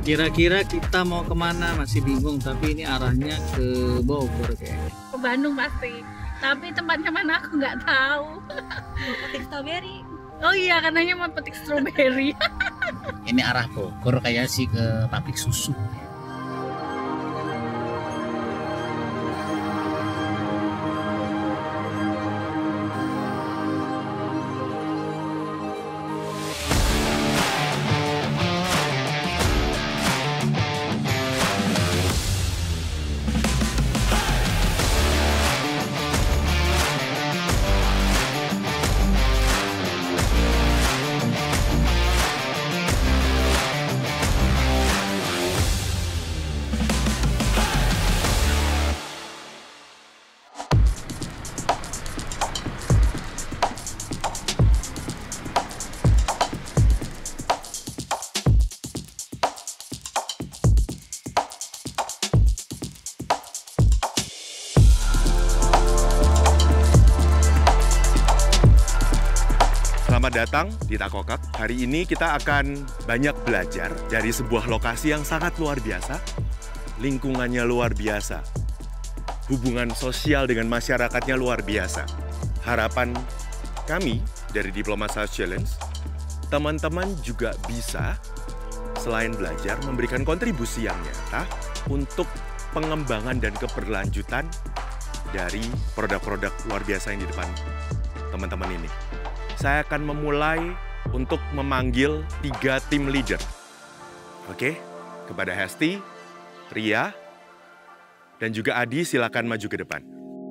Kira-kira kita mau kemana masih bingung, tapi ini arahnya ke Bogor kayaknya. Ke Bandung pasti. Tapi tempatnya mana aku nggak tahu. Mau petik strawberry. Oh iya, katanya mau petik stroberi. Ini arah Bogor kayak sih ke pabrik susu. Selamat datang di Takokak. Hari ini kita akan banyak belajar dari sebuah lokasi yang sangat luar biasa. Lingkungannya luar biasa. Hubungan sosial dengan masyarakatnya luar biasa. Harapan kami dari Diplomat South Challenge, teman-teman juga bisa selain belajar memberikan kontribusi yang nyata untuk pengembangan dan keberlanjutan dari produk-produk luar biasa yang di depan teman-teman ini. Saya akan memulai untuk memanggil 3 tim leader. Oke, kepada Hesti, Ria, dan juga Adi silakan maju ke depan.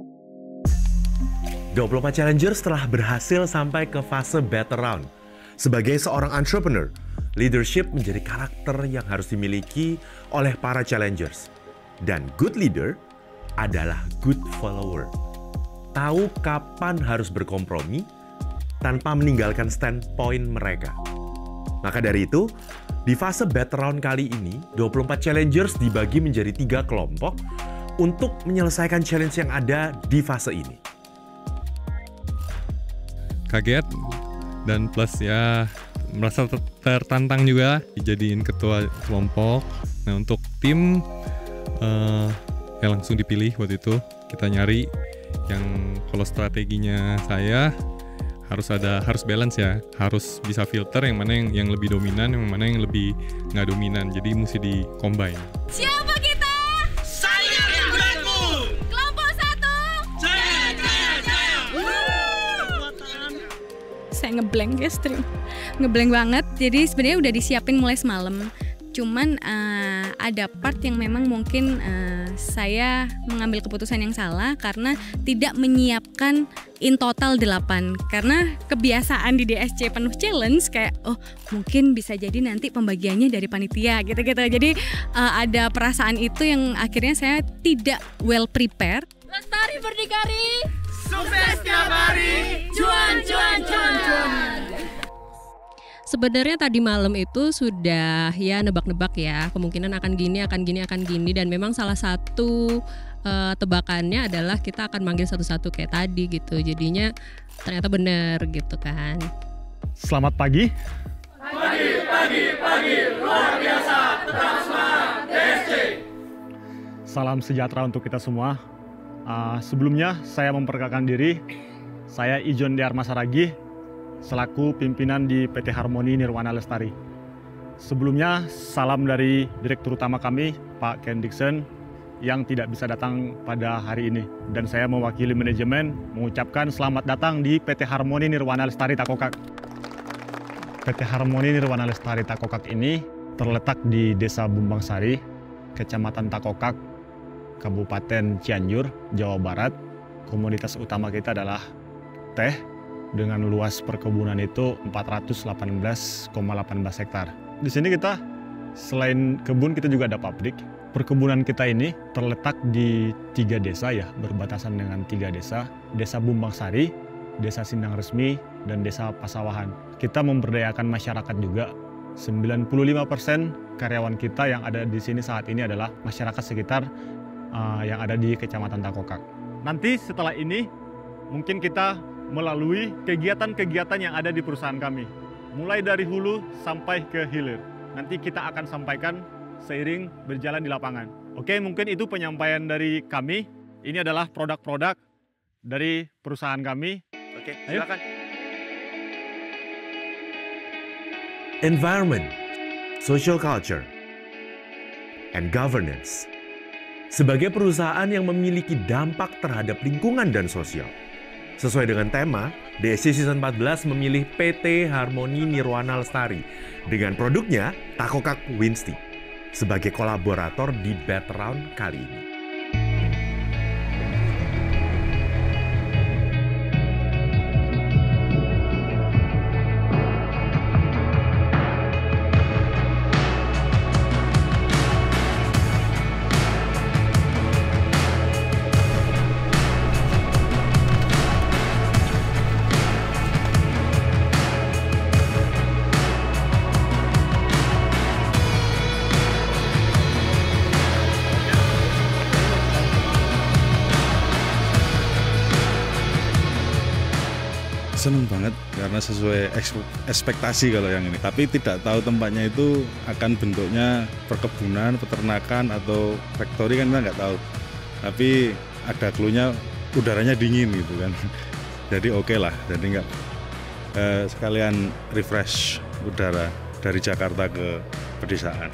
24 Challengers telah berhasil sampai ke fase battle round. Sebagai seorang entrepreneur, leadership menjadi karakter yang harus dimiliki oleh para challengers. Dan good leader adalah good follower. Tahu kapan harus berkompromi, tanpa meninggalkan standpoint mereka. Maka dari itu, di fase battle round kali ini, 24 challengers dibagi menjadi 3 kelompok untuk menyelesaikan challenge yang ada di fase ini. Kaget dan plus ya merasa tertantang juga dijadiin ketua kelompok. Nah untuk tim yang langsung dipilih waktu itu kita nyari yang kalau strateginya saya harus balance ya, harus bisa filter yang mana yang lebih dominan, yang mana yang lebih nggak dominan, jadi mesti di combine. Siapa kita? Saya yang beraku. Kelompok 1. Jaya. Saya ngeblank ya stream. Ngeblank banget. Jadi sebenarnya udah disiapin mulai semalam. Cuman ada part yang memang mungkin saya mengambil keputusan yang salah karena tidak menyiapkan in total 8. Karena kebiasaan di DSC penuh challenge kayak mungkin bisa jadi nanti pembagiannya dari panitia gitu-gitu. Jadi ada perasaan itu yang akhirnya saya tidak well prepare. Lestari berdikari. Sukses tiap hari. Cuan. Sebenarnya tadi malam itu sudah ya nebak-nebak ya, kemungkinan akan gini, dan memang salah satu tebakannya adalah kita akan manggil satu-satu kayak tadi gitu. Jadinya ternyata benar gitu kan. Selamat pagi. Pagi. Luar biasa. Tetap semangat. DSC. Salam sejahtera untuk kita semua. Sebelumnya saya memperkenalkan diri. Saya Ijon Dearma Saragi, selaku pimpinan di PT Harmoni Nirwana Lestari. Sebelumnya salam dari Direktur Utama kami, Pak Ken Dixon, yang tidak bisa datang pada hari ini. Dan saya mewakili manajemen mengucapkan selamat datang di PT Harmoni Nirwana Lestari Takokak. PT Harmoni Nirwana Lestari Takokak ini terletak di Desa Bumbangsari, Kecamatan Takokak, Kabupaten Cianjur, Jawa Barat. Komoditas utama kita adalah teh, dengan luas perkebunan itu 418,18 hektar. Di sini kita selain kebun kita juga ada pabrik. Perkebunan kita ini terletak di 3 desa ya, berbatasan dengan 3 desa. Desa Bumbangsari, Desa Sindang Resmi, dan Desa Pasawahan. Kita memberdayakan masyarakat juga. 95% karyawan kita yang ada di sini saat ini adalah masyarakat sekitar yang ada di Kecamatan Takokak. Nanti setelah ini mungkin kita melalui kegiatan-kegiatan yang ada di perusahaan kami. Mulai dari hulu sampai ke hilir. Nanti kita akan sampaikan seiring berjalan di lapangan. Oke, mungkin itu penyampaian dari kami. Ini adalah produk-produk dari perusahaan kami. Oke, silakan. Environment, social culture, and governance. Sebagai perusahaan yang memiliki dampak terhadap lingkungan dan sosial. Sesuai dengan tema, DSC Season 14 memilih PT Harmoni Nirwana Lestari dengan produknya Takokak Wins Tea sebagai kolaborator di Better-Round kali ini. Seneng banget karena sesuai ekspektasi kalau yang ini. Tapi tidak tahu tempatnya itu akan bentuknya perkebunan, peternakan atau factory kan kita nggak tahu. Tapi ada clue-nya udaranya dingin gitu kan. Jadi oke lah. Jadi nggak sekalian refresh udara dari Jakarta ke pedesaan.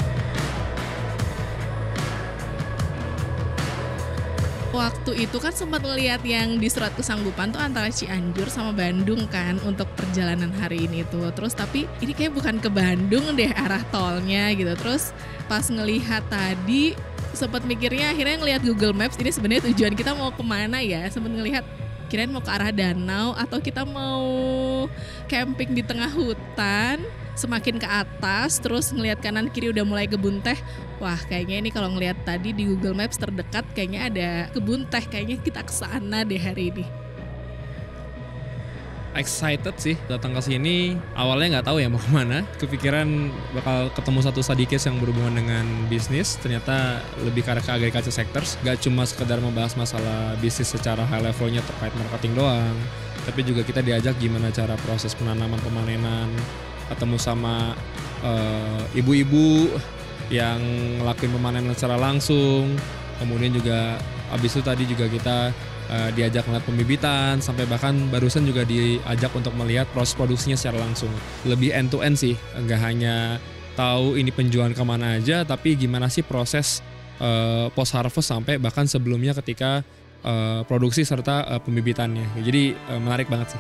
Waktu itu kan sempat ngelihat yang di surat kesanggupan tuh antara Cianjur sama Bandung kan untuk perjalanan hari ini tuh. Terus tapi ini kayak bukan ke Bandung deh arah tolnya gitu. Terus pas ngelihat tadi sempat mikirnya akhirnya ngelihat Google Maps ini sebenarnya tujuan kita mau kemana ya. Sempat ngelihat kirain mau ke arah danau atau kita mau camping di tengah hutan. Semakin ke atas terus ngelihat kanan kiri udah mulai kebun teh. Wah, kayaknya ini kalau ngelihat tadi di Google Maps terdekat kayaknya ada kebun teh, kayaknya kita kesana deh hari ini. Excited sih datang ke sini. Awalnya nggak tahu ya mau kemana. Kepikiran bakal ketemu satu study case yang berhubungan dengan bisnis. Ternyata lebih ke arah agriculture sectors. Gak cuma sekedar membahas masalah bisnis secara high levelnya terkait marketing doang, tapi juga kita diajak gimana cara proses penanaman pemanenan, ketemu sama ibu-ibu yang ngelakuin pemanenan secara langsung. Kemudian juga abis itu tadi juga kita diajak melihat pembibitan, sampai bahkan barusan juga diajak untuk melihat proses produksinya secara langsung. Lebih end to end sih, nggak hanya tahu ini penjualan kemana aja, tapi gimana sih proses post harvest sampai bahkan sebelumnya ketika produksi serta pembibitannya. Jadi menarik banget sih.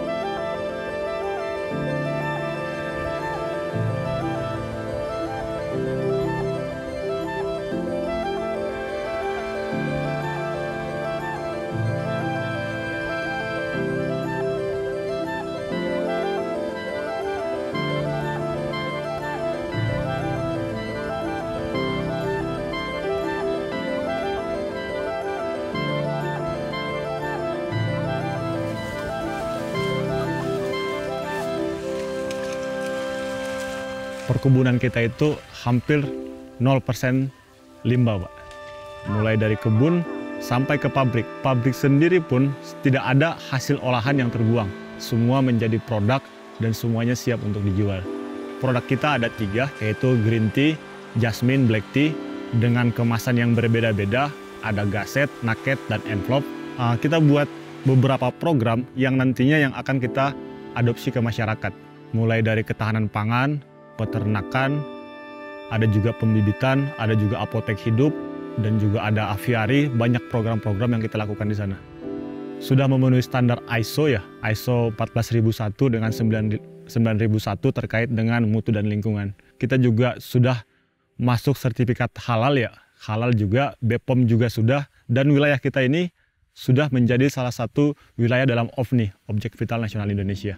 Perkebunan kita itu hampir 0% limbah, Pak. Mulai dari kebun sampai ke pabrik. Pabrik sendiri pun tidak ada hasil olahan yang terbuang. Semua menjadi produk dan semuanya siap untuk dijual. Produk kita ada 3, yaitu green tea, jasmine, black tea, dengan kemasan yang berbeda-beda. Ada gaset, naket, dan envelope. Kita buat beberapa program yang nantinya yang akan kita adopsi ke masyarakat. Mulai dari ketahanan pangan, peternakan, ada juga pembibitan, ada juga apotek hidup, dan juga ada aviari. Banyak program-program yang kita lakukan di sana. Sudah memenuhi standar ISO ya, ISO 14001 dengan 9001 terkait dengan mutu dan lingkungan. Kita juga sudah masuk sertifikat halal ya, halal juga, BPOM juga sudah, dan wilayah kita ini sudah menjadi salah satu wilayah dalam OVNI, Objek Vital Nasional Indonesia.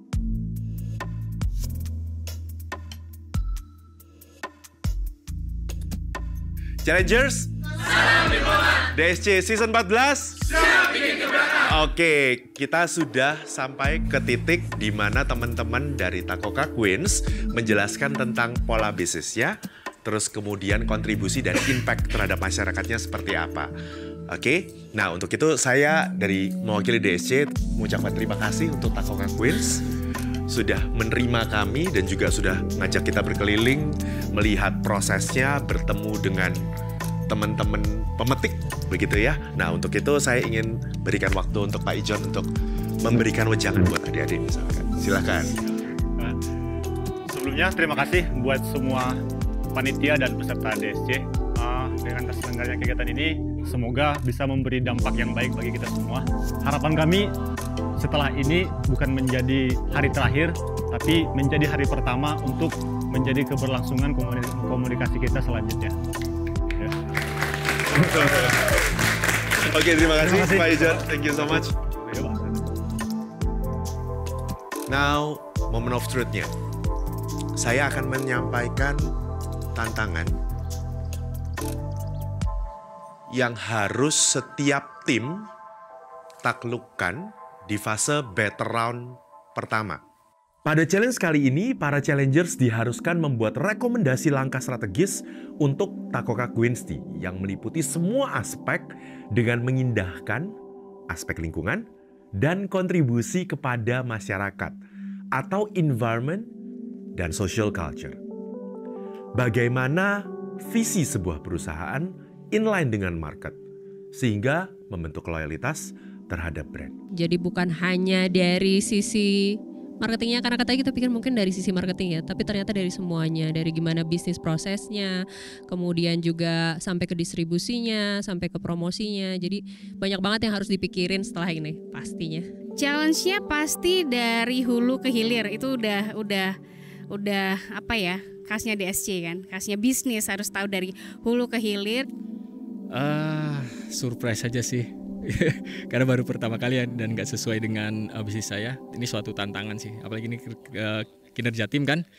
Challengers, salam lingkungan. DSC Season 14, siap bikin gebrakan. Oke, kita sudah sampai ke titik di mana teman-teman dari Takokak Wins menjelaskan tentang pola bisnisnya, terus kemudian kontribusi dan impact terhadap masyarakatnya seperti apa. Oke, nah untuk itu saya dari mewakili DSC mengucapkan terima kasih untuk Takokak Wins sudah menerima kami dan juga sudah ngajak kita berkeliling, melihat prosesnya, bertemu dengan teman-teman pemetik, begitu ya. Nah, untuk itu saya ingin berikan waktu untuk Pak Ijon untuk memberikan wejangan buat adik-adik misalkan. Silakan. Sebelumnya terima kasih buat semua panitia dan peserta DSC. Dengan terselenggaranya kegiatan ini, semoga bisa memberi dampak yang baik bagi kita semua. Harapan kami setelah ini bukan menjadi hari terakhir, tapi menjadi hari pertama untuk menjadi keberlangsungan komunikasi kita selanjutnya. Ya. Oke, terima kasih Pak Ijon. Thank you so much. Now, moment of truth-nya. Saya akan menyampaikan tantangan yang harus setiap tim taklukkan di fase battle round pertama. Pada challenge kali ini, para challengers diharuskan membuat rekomendasi langkah strategis untuk Takoka Gwinsti yang meliputi semua aspek dengan mengindahkan aspek lingkungan dan kontribusi kepada masyarakat atau environment dan social culture. Bagaimana visi sebuah perusahaan inline dengan market, sehingga membentuk loyalitas terhadap brand. Jadi bukan hanya dari sisi marketingnya, karena katanya kita pikir mungkin dari sisi marketing ya, tapi ternyata dari semuanya, dari gimana bisnis prosesnya, kemudian juga sampai ke distribusinya, sampai ke promosinya. Jadi banyak banget yang harus dipikirin setelah ini pastinya. Challenge-nya pasti dari hulu ke hilir, itu udah apa ya, khasnya DSC kan, khasnya bisnis, harus tahu dari hulu ke hilir. Surprise aja sih. Karena baru pertama kali ya, dan gak sesuai dengan bisnis saya. Ini suatu tantangan sih, apalagi ini kinerja tim kan.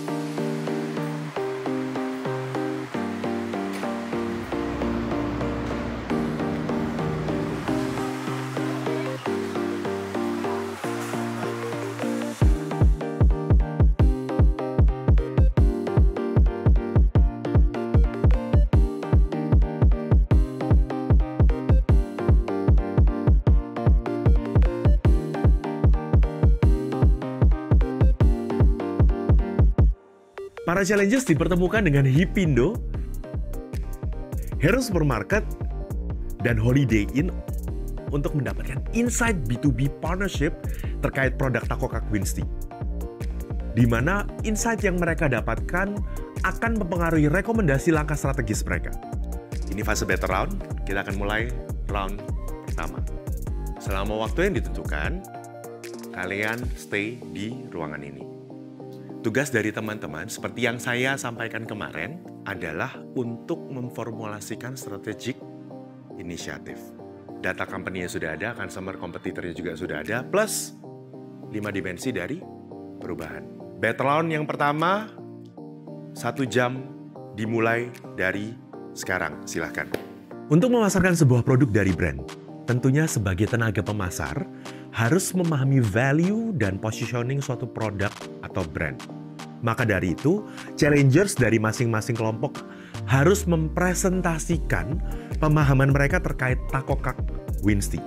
Para challengers dipertemukan dengan Hipindo, Hero Supermarket, dan Holiday Inn untuk mendapatkan insight B2B partnership terkait produk Takoka Gwinsti. Di mana insight yang mereka dapatkan akan mempengaruhi rekomendasi langkah strategis mereka. Ini fase battle round, kita akan mulai round pertama. Selama waktu yang ditentukan, kalian stay di ruangan ini. Tugas dari teman-teman, seperti yang saya sampaikan kemarin, adalah untuk memformulasikan strategic inisiatif. Data company-nya sudah ada, customer kompetitornya juga sudah ada, plus 5 dimensi dari perubahan. Battle round yang pertama, 1 jam dimulai dari sekarang, silahkan. Untuk memasarkan sebuah produk dari brand, tentunya sebagai tenaga pemasar, harus memahami value dan positioning suatu produk atau brand. Maka dari itu, challengers dari masing-masing kelompok harus mempresentasikan pemahaman mereka terkait Takoka Gwinsti.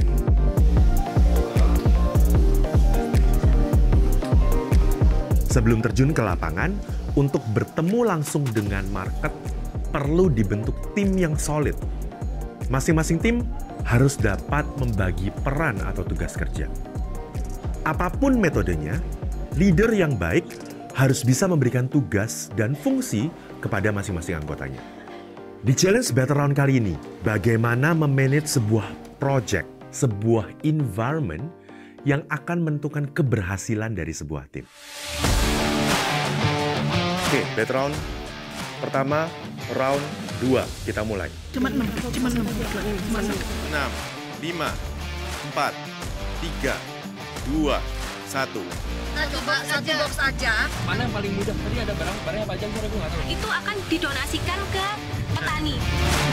Sebelum terjun ke lapangan, untuk bertemu langsung dengan market, perlu dibentuk tim yang solid. Masing-masing tim harus dapat membagi peran atau tugas kerja. Apapun metodenya, leader yang baik harus bisa memberikan tugas dan fungsi kepada masing-masing anggotanya. Di challenge battle round kali ini, bagaimana memanage sebuah project, sebuah environment yang akan menentukan keberhasilan dari sebuah tim. Oke, battle round pertama, round 2, kita mulai. Cuma 6, 6, 5, 4, 3, 2, 1. Kita coba satu box aja. Mana yang paling mudah? Tadi ada barang yang panjang, saya nggak tahu. Itu akan didonasikan ke petani.